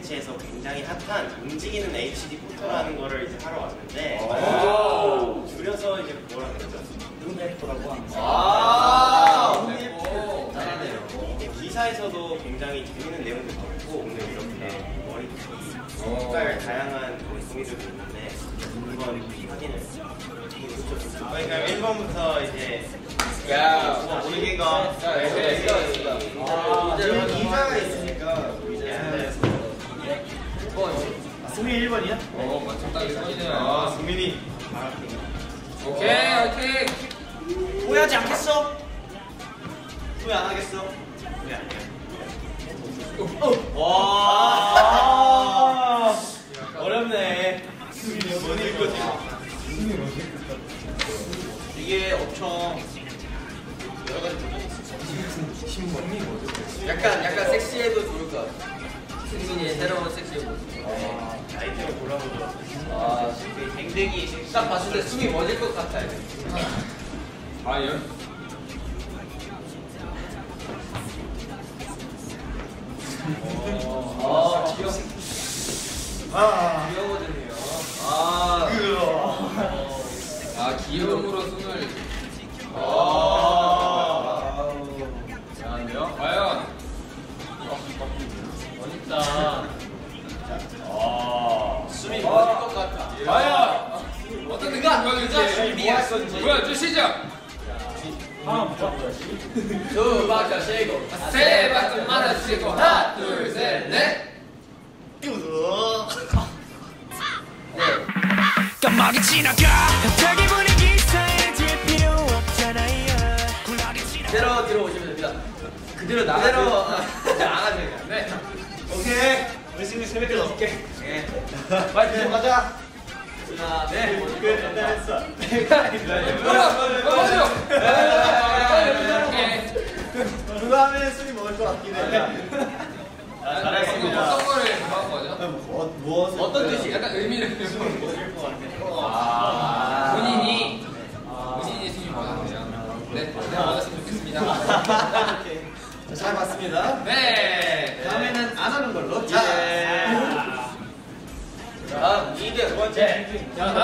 매치에서 굉장히 핫한 움직이는 HD 포토라는 거를 이제 하러 왔는데 줄여서 이제 뭐라 그러죠? 눈에포라고 합니다. 눈에포 잘하네요. 기사에서도 굉장히 재밌는 내용도 많고 오늘 이렇게 머리띠, 색깔 다양한 종이들도 있는데 한번 확인을. 그러니까 1번부터 이제 모르는 거. 이제 기사가 있으니까 이제 앉아서. 1번. 수민이 1번이야? 맞춤 딱 1번이네요. 수민이. 오케이, 화이팅! 후회하지 않겠어? 후회 안 하겠어? 후회 안 해요. 와. 어렵네. 뭔 읽거지? 이게 엄청 여러 가지 버전이 있어. 신문이 뭐죠? 약간 섹시해도 좋을 것 같아. 승민이의 새로운 섹시해 모습. 아이템을 골라보자. 댕댕이 딱 봤을 때 숨이 멎을 것 같아. 과연? 귀여워지네요. 귀여움으로 손을. 잘하네요. 과연? 멋있다. 숨이 멎을 것 같아. 과연? 어떤 느낌이 보여주시죠! 두 박자 쉬고 세 박자 맞아주시고 하나, 둘, 셋, 넷! 깜빡이 지나가 자기 분위기 쌓여질 필요 없잖아요. 그대로 뒤로 오시면 됩니다. 그대로 나가세요. 나가세요. 네. 오케이. 열심히 새벽에 넣을게. 네. 빨리 뒤로 가자. 하나, 네. 됐어. 그거 하면 술이 먹을 것 같긴 해. 잘했습니다. 어떤 거를 구한 거죠? 무엇을? 어떤 뜻이? 약간 의미를 먹을 것 같아. 본인이 숨이 멎었네요. 네, 멎었으면 좋겠습니다. 잘 봤습니다. 네. 다음에는 안 하는 걸로. 자, 이제 두 번째.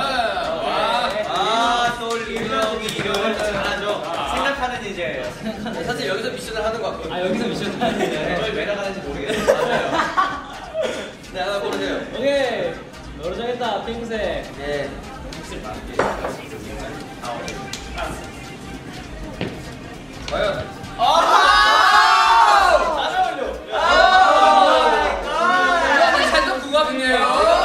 솔리명이 이걸 잘하죠. 생각하는 이제 사실 여기서 미션을 하는 것 같거든요. 여기서 미션을 하는데 저희 왜 나가는지 모르겠어요. 맞아요. 네, 하나 고르세요. 오케이. 너로 정했다. 핑크색. 네. 과연? 잘 어울려. 이거는 살짝 궁합이네요.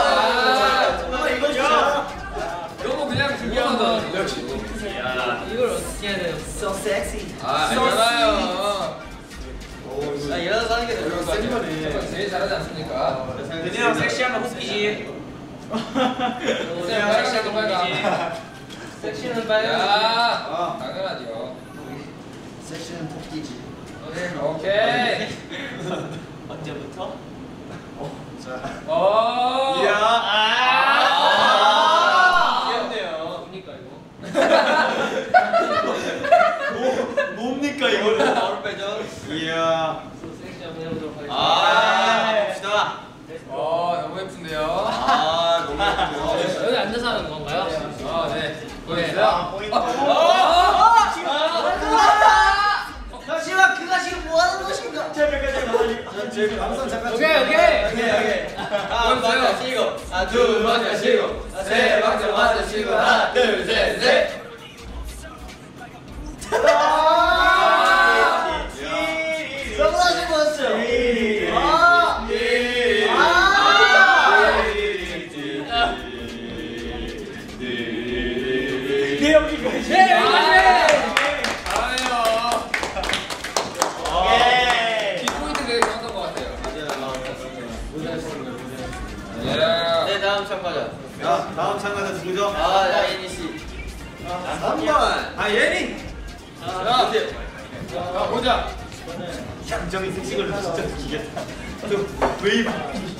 이거죠. 너무 그냥 궁금하다. 이걸 어떻게 해야 돼요? So sexy. 알잖아요. 일어나서 하는 게 더 센 거네. 제일 잘하지 않습니까? 그냥 섹시하면 웃기지. 섹시하게 빨강. 섹시는 빨간. 야, 당연하죠. 섹시는 토끼지. 오케이. 언제부터? 귀엽네요. 뭡니까 이거? 뭡니까 이거를 바로 빼죠? 이야. 섹시 한번 해보도록 하겠습니다. 봅시다. 너무 예쁜데요. 너무 예쁘네요. 여기 앉아서 하는 건가요? 네. 보여주세요. 포인트. 잠시만, 그가 지금 뭐 하는 것인가? 제가 항상 잠깐. 오케이. 한 박자 쉬고, 두 박자 쉬고, 세 박자 맞으시고, 하나, 둘, 셋, 넷. 선글라스 벗었죠? 키포인트 되게 좋았던 것 같아요. 네, 다음 참가자. 다음 참가자 누구죠? 예니 씨. 3번. 예니. 자, 보자. 양정이 섹시걸로 진짜 웃기겠다. 웨이브.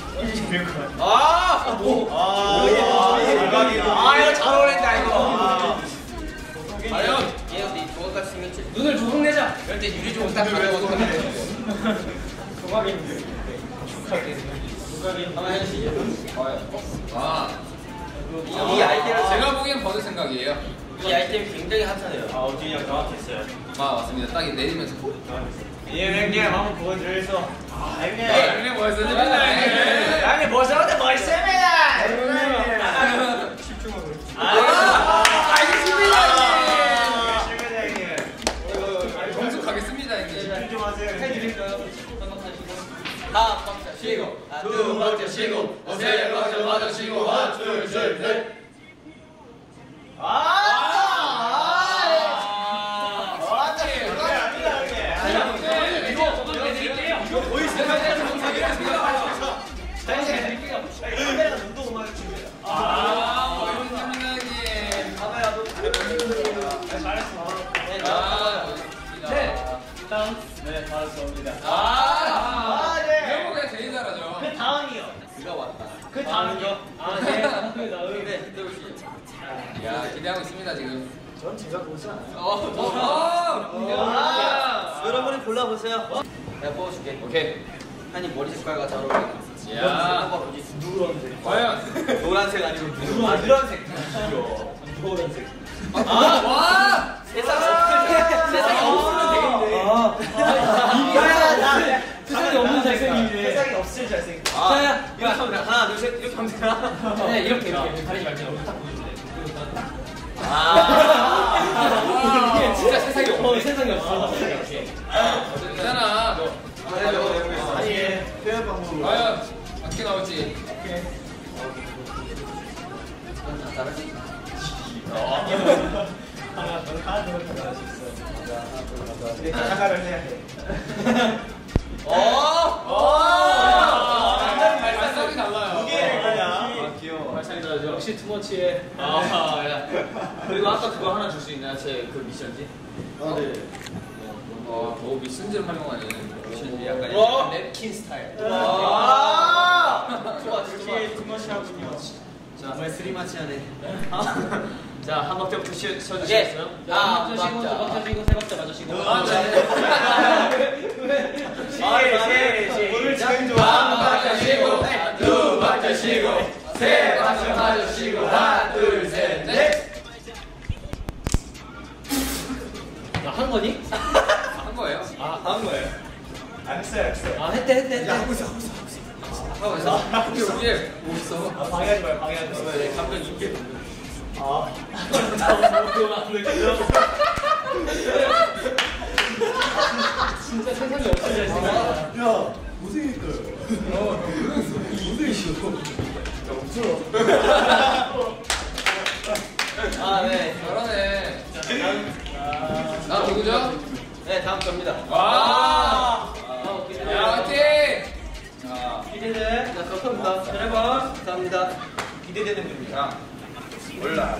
이거 잘 어울린다 이거. 과연 얘 어디 조각같이 생겼지? 눈을 조금 내자. 이럴 때 유리 조각 딱 가려고 하는 조각인데. 한번 해주시죠. 아, 이 아이템을 제가 보기엔 버드 생각이에요. 이 아이템이 굉장히 핫하네요. 우진이 형 정확했어요. 맞습니다. 딱 내리면서. 형님 한번 보여드려서. 형님. 형님 뭐였습니다? 형님 멋있는데 멋있습니다. 알겠습니다, 형님. 형님. 정숙하겠습니다, 형님. 좀 하세요. 해드릴까요? 한 박자 쉬고, 두 박자 쉬고, 세 박자 맞아 쉬고, 하나, 둘, 셋, 넷. 네, 잘했습니다. 이런 거 그냥 제일 잘하죠. 그 다음이요. 그가 왔다. 그 다음이요. 네, 들어오시죠. 야, 기대하고 있습니다, 지금. 전 제가 보지 않아요. 여러분이 골라보세요. 내가 뽑아줄게. 오케이. 한이 머리 색깔과 잘 어울려. 야. 뽑아보지. 누런색. 과연. 노란색 아니고 누런. 노란색. 노란색. 와! 세상에 없으면 되겠네. 세상에 없는 잘생김이네. 세상에 없을 잘생. 자, 이렇게 하면 되나? 하나, 둘, 셋. 이렇게 하면 되나? 네, 이렇게 가리지 말고 딱 보여주세요. 이게 진짜 세상에 없네. 세상에 없어. 괜찮아. 아니, 표현 방법으로. 과연 어떻게 나올지. 하나 더 나갈 수 있어. 근데 자가를 해야 돼. 발성이 달라요. 무게를 그냥. 귀여워. 발상이 다르죠. 역시 투머치에. 그리고 아까 그거 하나 줄 수 있나요? 제 그 미션지? 네. 미션지를 활용하는 미션지 약간 와. 냅킨 스타일. 좋아, 특히 투머시하군요. 자, 정말 스리마치하네. 자, 한 박자부터 쳐주시겠어요? 예. 한 박자 쉬고, 두 박자 쉬고, 세 박자 맞아 쉬고. 오늘 지금 좋아. 한 박자 쉬고, 두 박자 쉬고, 세 박자 맞아 쉬고, 하나, 둘, 셋, 넷. 한 거니? 한 거예요. 한 거예요. 했어요. 했대. 하고 있어. 우리 뭐 있어? 방해하지 마요, 방해하지 마요. 네, 감정 있게. 진짜 세상에 없을 잘생김. 야, 고생했어요. 네. 잘하네. 나 누구죠? 네, 다음 접니다. 와! 야, 화이팅! 기대돼. 자, 감사합니다. 잘해봐. 감사합니다. 기대되는 분입니다. 올라.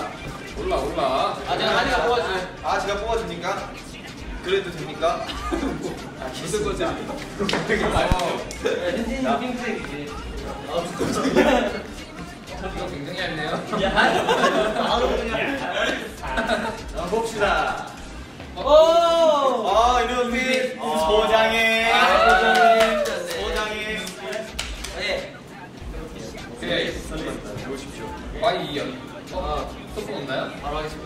아, 제가 한이가 뽑아주세요. 아, 제가 뽑아줍니까? 그래도 됩니까? 무슨 거지? 현진이 핑크색이지. 이거 굉장히 얇네요. 바로 그냥. 자, 봅시다. 오! 이런 핀. 소장해. 소장해. 소장해. 네. 오케이. 보십시오. Y2연. 소품 없나요? 바로 하겠습니다.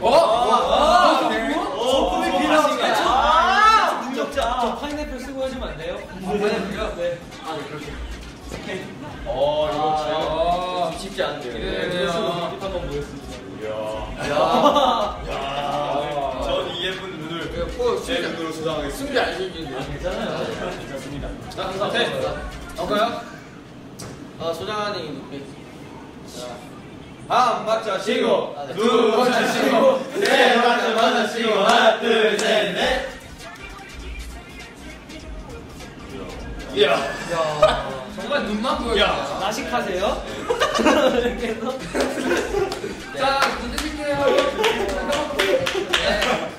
소품이 필요합니다. 능력자. 저 파인애플 쓰고 해주면 안 돼요? 파인애플이요? 네. 이거 쉽지 않은데요. 기대되네요. 한번 보겠습니다. 전 이 예쁜 눈을 제 눈으로 소장하겠습니다. 승리 안 시키는데요. 괜찮아요. 좋습니다. 자, 감사합니다. 갈까요? 소장하는 이 눈빛. 한 박자 쉬고, 두 번째 쉬고, 세 박자 맞아 쉬고, 하나, 둘, 셋, 넷. 이야. 정말 눈만 보여요. 나식하세요? 이렇게 해서. 자, 기대드릴게요. 네.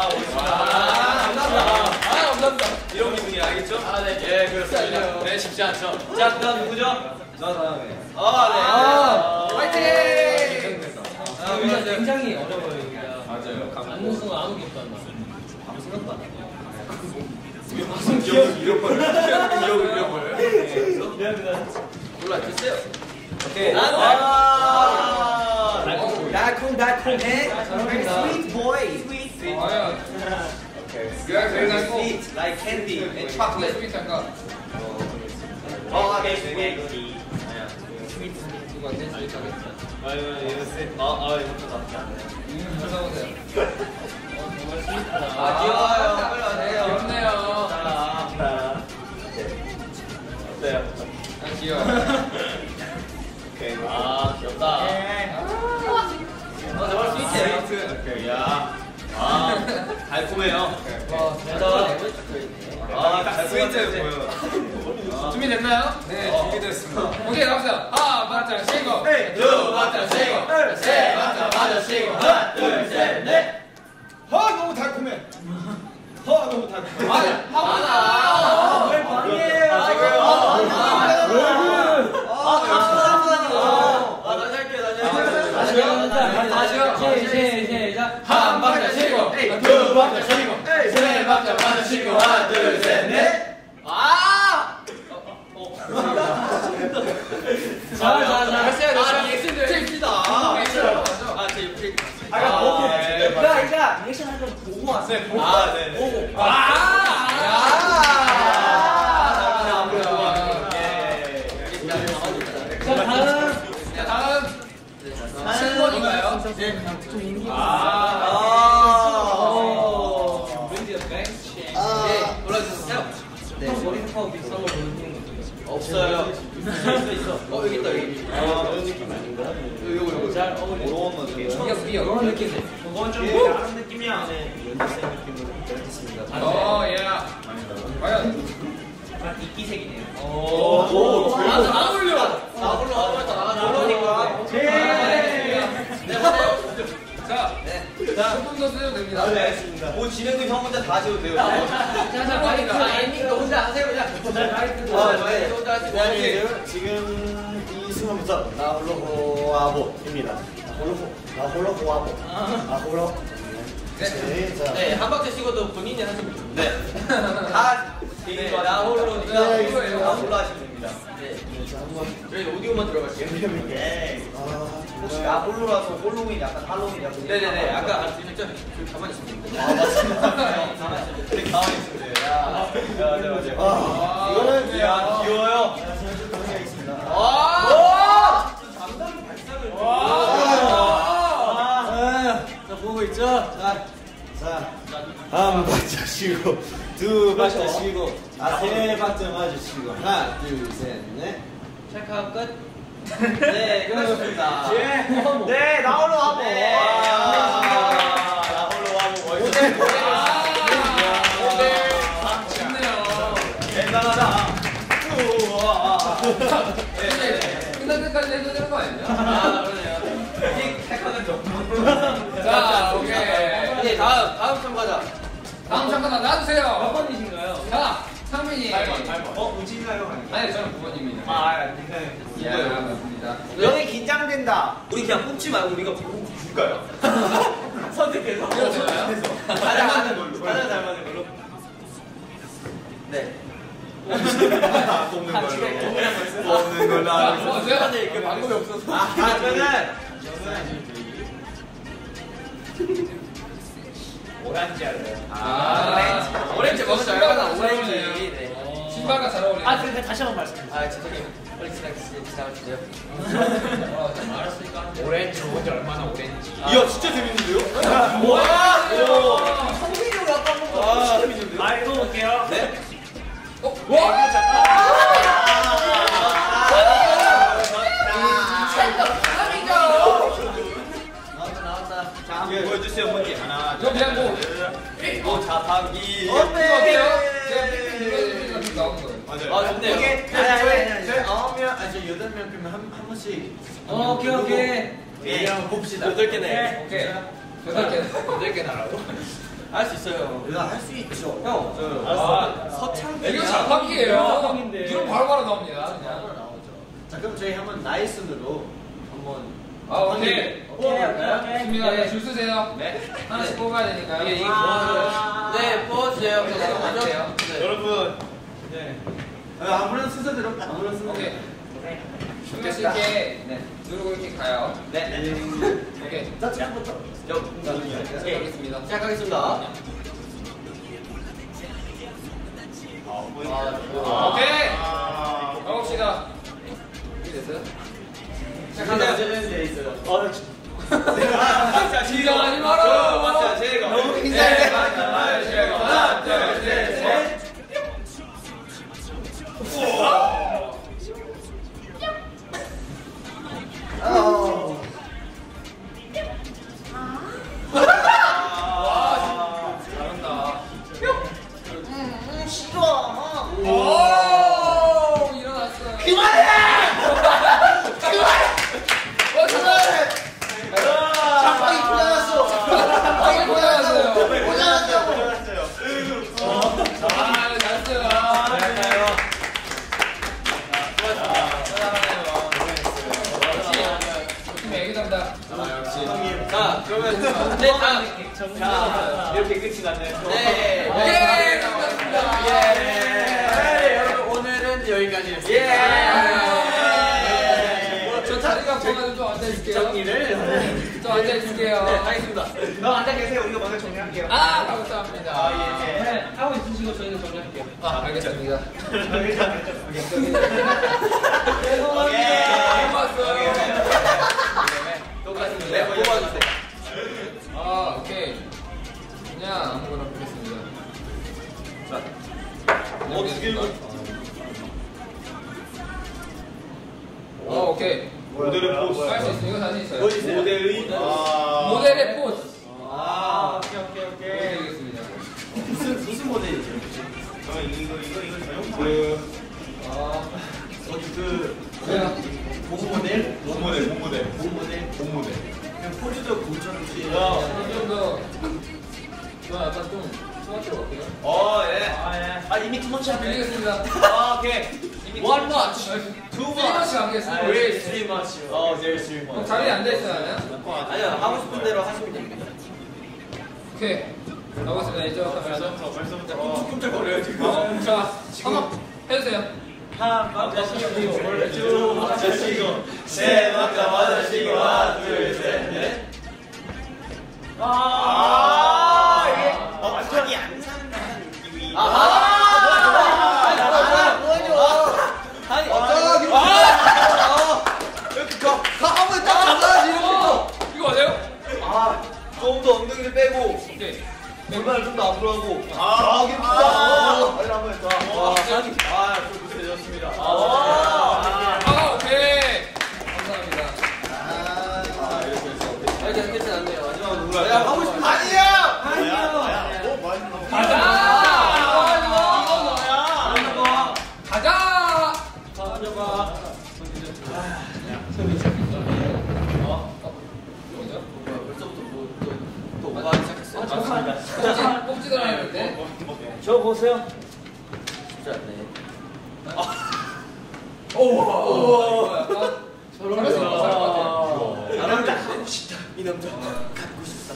감사합니다. 이런 기분이 알겠죠? 네. 예, 그렇습니다. 네, 쉽지 않죠? 자, 그다음 누구죠? 나 다음에. 화이팅! 굉장히 어려워요, 이게. 맞아요. 앉는 순간 아무 기억도 안 나. 아무 생각도 안 나. 기억을 잃어버려. 기억을 잃어버려. 미안합니다. 몰라 주세요. 오케이. 달콤달콤해. Sweet boy. Sweet. 과연. Okay. You are very nice. Sweet like candy and chocolate. 스윗한가? Okay. 누구한테 스윗하겠다. 이것도 나쁘지 않아요. 찾아보세요. 정말 스윗하다. 아 귀여워요. 빨리 와세요. 귀엽네요. 어때요? 아 귀여워. 오케이. 아, 귀엽다. 정말 스윗해요. 오케이. 야. 아, 달콤해요. 스위트 보여. 준비됐나요? 네, 준비됐습니다. 오케이, 나갑시다. 하나, 맞자, 쉬고. 두 맞자 쉬고, 세 맞자 맞아 쉬고, 하나, 둘, 셋, 넷. 너무 달콤해. 너무 달콤해. 왜 방해해요? 다시 할게요. 시작. 한 박자 쉬고, 두 박자 쉬고, 세 박자 맞아 쉬고, 하나, 둘, 셋, 넷. 리액션 한번 보고 왔어. 네네. 자, 다음. 신권인가요? 골라주세요. 머리 색하고 비슷한 걸 보여주는 거죠. 없어요. 있어. 여기 있다 여기. 이런 느낌 아닌가? 요거. 잘 어울리죠. 삐어. 그런 느낌이. 그건 좀 다른 느낌이 아니에요. 연주생 느낌으로 결정했습니다. 예. 과연. 이끼색이네요. 오, 안 어울려. 그러니까. 자, 조금 더 쓰셔도 됩니다. 알겠습니다. 진행도 형 혼자 다 지워도 돼요. 엔딩도 혼자 하세요 그냥. 엔딩도 혼자 하시고. 지금 이 순간부터 나 홀로 호아보입니다. 나 홀로 호아보. 네, 한 박자 쉬고도 본인이 하시면 됩니다. 나 홀로 하시면 됩니다. 네. 저희 오디오만 들어갈게요. 혹시 나 홀로라서 홀로윈 약간 할로윈 약간 네네네. 아까 들으셨죠? 가만히 있으면 됩니다. 맞습니다. 되게 가만히 있으면 돼요. 이거는 귀여워요. 하겠습니다. 자 보고 있죠? 자, 한 박자 쉬고, 두 박자 쉬고, 세 박자 맞으시고, 하나, 둘, 셋, 넷. 찰칵 끝. 네, 끝났습니다. 네, 나 홀로 와보. 나 홀로 와보. 좋네요. 대단하다. 끝날 때까지 해도 되는 거 아니에요? 그러네요. 자, 오케이. 이제 다음 참가자. 다음 잠깐 놔주세요. 몇 번이신가요? 자, 상민이. 8번. 우진가요? 아니, 저는 9번입니다. 굉장히. 예, 맞습니다. 형이 긴장된다. 우리 그냥 뽑지 말고 우리가 줄까요? 선택해서. 이거 되나요? 가장 잘 맞는 걸로. 네. 뽑는 걸로. 제가 그 방법이 없어서. 저는 오렌지 할래요. 오렌지 먹었어요. 신발과 잘 오렌지. 어울리네요. 네. 신발과 잘 어울리네요. 그러니까 다시 한번 말씀해 주세요. 죄송해요. 빨리 지나가주세요. 알았으니까. 오렌지 뭔지 얼마나 오렌지. 이야 진짜 재밌는데요? 뭐야? 성민이 형이 아까 한번 진짜 재밌는데요? 이거 볼게요. 네? 나왔다. 자 한번 보여주세요 뭔지 하나. 저 그냥 뭐. 자판기. 이거 어때요? 제가 삐삐 눌러드리는 거 지금 나오는 거예요. 아, 좋네요. 저희 9명, 저 8명 그러면 한 번씩. 오케이. 예, 한번 봅시다. 8개네. 오케이. 8개 나라고? 할 수 있어요. 우리가 할 수 있죠. 형. 서창. 이거 자판기예요. 자판기인데. 이거 바로바로 나옵니다. 그냥. 나오죠. 자 그럼 저희 한번 나이 순으로 한번. 아, 오케이. 오케이. 준비가 줄 쓰세요. 네. 하나씩 뽑아야 되니까요. 이게 네, 뽑아주세요. 뽑아주세요. 네. 여러분. 네. 아무런 순서대로 아무런 순서대로. 오케이. 준비 씨 이렇게 누르고 이렇게 가요. 네. 오케이. 자, 처음부터. 시작하겠습니다. 시작하겠습니다. 오케이. 가봅시다. 준비됐어요? 시작하자. 돼 있어요. 자, 긴장하지 마라. 맞아, 제가 너무 긴장돼. 하나, 둘, 셋, 넷. 잘한다. 싫어. 오, 일어났어요. 그만해. 장방이 고장났어. 장방이 고장났어. 고장났다고. 아, 잘했어요. 역시 애기답다. 자, 그러면 자, 이렇게 끝이 났네요. 네. 예, 감사합니다. 예. 여러분 오늘은 여기까지였습니다. 저 자리가 보면 좀 앉아있을게요. 정리를 좀 앉아있을게요. 네, 하겠습니다. 너 앉아 계세요. 우리가 먼저 정리할게요. 아, 감사합니다. 네, 하고 있으시고 저희는 정리할게요. 아, 알겠습니다. 오케이. 고맙어요. 똑같습니다. 네, 뽑아주세요. 아, 오케이. 그냥 아무거나 보겠습니다. 자, 두 개로. 오케이. 모델의 포스. 할 수 있어요. 이거 자신 있어요. 모델의 모델의 포즈. 오케이. 보여드리겠습니다. 무슨 모델이죠? 이거 제가 고무 모델? 모델. 그냥 포즈도 고쳐주시. 이 정도. 저 약간 좀 수학으로 갈게요. 이미 투머치 드리겠습니다. 오케이. One much. Two much 가겠습니다. Very three much. There's three 그럼 much. 자리에 앉아있어요. 아니요, 하고 싶은 대로 하시면 됩니다. 오케이. 가보겠습니다. 이쪽 카메라죠. 꿈틀거려요, 지금. 자, 한번 해주세요. 한 박자 쉬고, 두 박자 쉬고, 세 박자 맞아 쉬고, 하나, 둘, 셋, 넷. 이게 완전히 안 산다는 느낌이. 한번 딱 잡아야지, 이렇게. 이거 맞아요? 좀 더 엉덩이를 빼고, 오케이. 왼발을 좀 더 앞으로 하고. 빨리 한번 했다. 좀 무슨해졌습니다. 오케이. 감사합니다. 이렇게 끝이 났네요. 마지막으로 누구라? 야, 하고 싶은 거. 아니야! 가자! 가자! 벌써부터 또 오버하기 시작했어요. 뽑지도 않았는데. 저 보세요. 쉽지 않네. 오, 약간 저런 잘할 수 있다, 잘할 것 같아. 이 남자 갖고 싶다. 이 남자 갖고 싶다.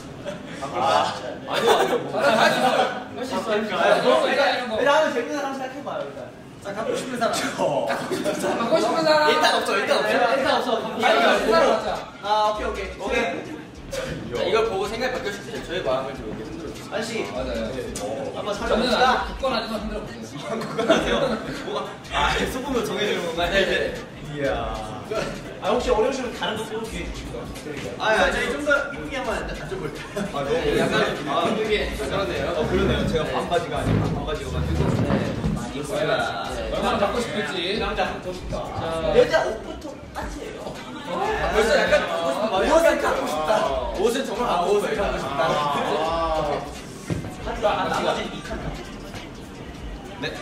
아니요. 할수 있어요. 할 수 있어요. 그런 거 이런 거. 다음에 재밌는 사람 생각해봐요, 일단. 자, 갖고 싶은 사람. 갖고 싶은 사람. 일단 없어, 일단 없어. 일단 없어. 갖고 싶은 사람 맞자. 오케이. 자, 이걸 보고 생각이 바뀌었을 때 저의 마음을 좀 이렇게 흔들어 주세요. 한시 맞아요. 한번 저는 찾아봅시다. 아직 굳건 하지만 흔들어 보세요. 뭐가? 소품으로 정해주는 건가요? 네. 이야. 혹시 어려우시면 다른 거 또 기회 주실까요? 저희 좀더 힘이 한번 앉아볼까요? 약간 힘들게 그러네요. 그러네요. 제가 반바지가 아니고 반바지여가지고. 많이 있어요. 얼마나 갖고 싶을지. 남자 한번 더 싶다. 자, 여자 옷부터 똑같아요. 벌써 약간 갖고 싶은 마음이 옷을 갖고 싶다. 옷은 정말 옷을 갖고 싶다. 하지만 나머지는 이 칸. 네.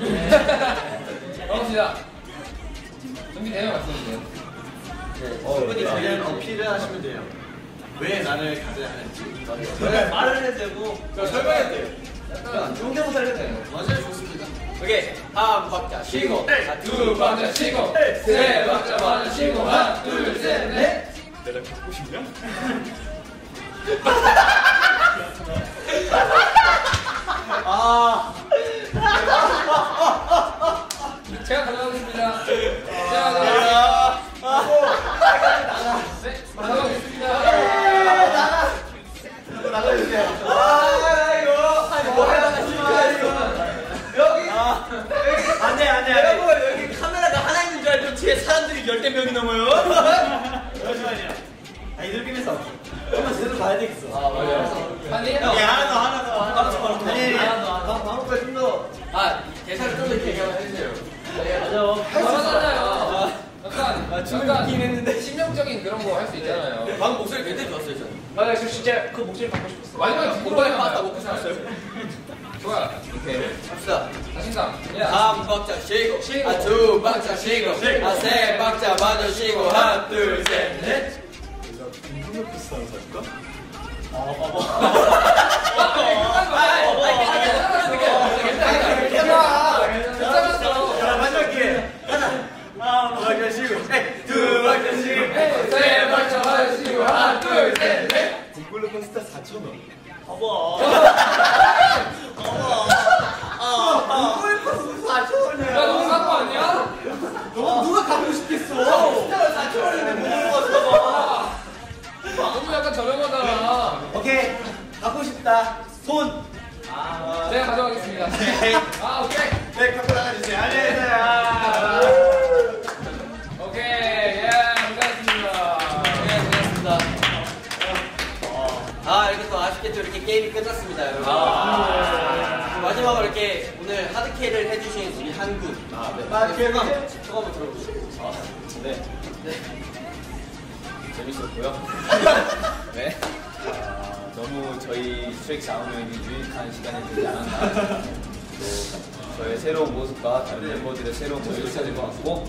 가봅시다. 준비되면 말씀해주세요. 충분히 그냥 어필을 하시면 돼요. 왜 나를 가져야 하는지. 말을 해도 되고. 설명해도 돼요. 약간 성대모사 해도 돼요. 맞아요, 좋습니다. 오케이, 한 박자 쉬고, 두 박자 쉬고, 세 박자 맞아 쉬고, 하나, 둘, 셋, 넷. 내가 갖고 싶냐? 제가 가져가겠습니다. 제가 가져가겠습니다. 아니 느낌에서 한번 제대로 가야 되겠어. 아 맞아요. 아니 하나 더. 아니 다음 거에 좀 더. 아 대사를 좀 더 길게 해주세요. 맞아요. 약간 춤을 듣긴 했는데. 심령적인 그런 거 할 수 있잖아요. 방금 목소리 굉장히 좋았어요 저는. 맞아요. 저 진짜 그 목소리 받고 싶었어요. 마지막에 공부에 파스타 먹고 싶었어요. 좋아. 오케이. 갑시다. 자신감. 한 박자 쉬고, 쉬고. 두 박자 쉬고, 세 박자 마저 쉬고, 하나 둘 셋 넷. 마지막 기회. 한 박자 쉬고, 두 박자 쉬고, 세 박자 마시고 하나 둘 셋 넷. 딩글로 콘스타 4,000원. 야 너무 싼 거 아니야? 누가 갖고 싶겠어? 너무 약간 저렴하잖아. 오케이, 갖고 싶다. 손. 제가 가져가겠습니다. 아 오케이. 네, 갖고 나가주세요. 안녕하세요. 오케이. 예 고생하셨습니다. 네, 고맙습니다. 아, 이렇게 또 아쉽게 또 이렇게 게임이 끝났습니다, 여러분. 마지막으로 이렇게 오늘 하드캐를 해주신 우리 한군. 소감 한번 들어보시죠. 네. 재밌었고요. 네. 너무 저희 트랙 자우명이 유익한 시간이 되지 않았나. 또 저의 새로운 모습과 다른 멤버들의 새로운 모습을 찾을 것 같고.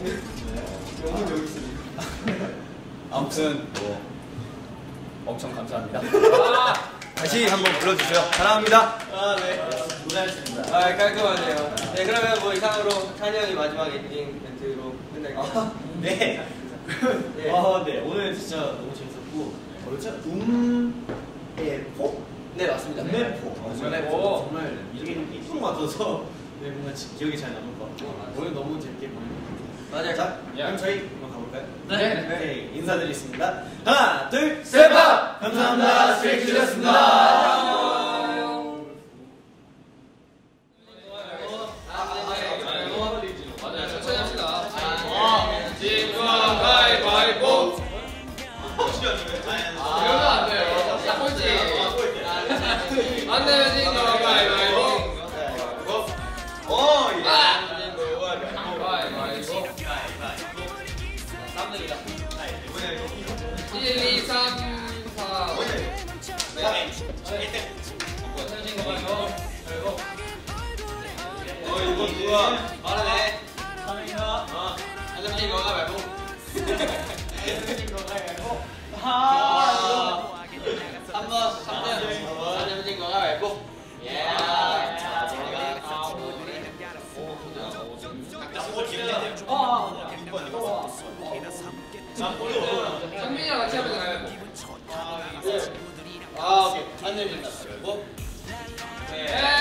아무튼 뭐 엄청 감사합니다. 다시 한번 불러주세요. 사랑합니다. 네. 고생하셨습니다. 아, 깔끔하네요. 네, 그러면 뭐 이상으로 찬이 형이 마지막 엔딩 멘트로 끝낼게요. 네. 네. 네. 오늘 진짜 너무 재밌었고. 음에포? 네, 맞습니다. 음에포. 음에포. 정말 이렇게 이쁘게 맞춰서 네, 뭔가 기억이 잘 남을 것 같고. 오늘 너무 재밌게 보냈고. 맞아요. 자, 야. 그럼 저희 한번 가볼까요? 네. 네. 인사드리겠습니다. 하나, 둘, 셋. 감사합니다. 스트레이키즈였습니다. 맞아요. 천천히 합시다. 팀과 가위바위보. 이러면 안 돼요. 딱 꼴찌. 안 되면 팀과 가위바위보. 가위바위보. 1, 2, 3, 4, 5. 이거 누가 말하네. 안녕히 건가 말고. 한번 3번 안녕히 건가 말고. 예. 상민이랑 같이 하면 되나요? 아, 오케이. 안녕히 건가 말고. 네.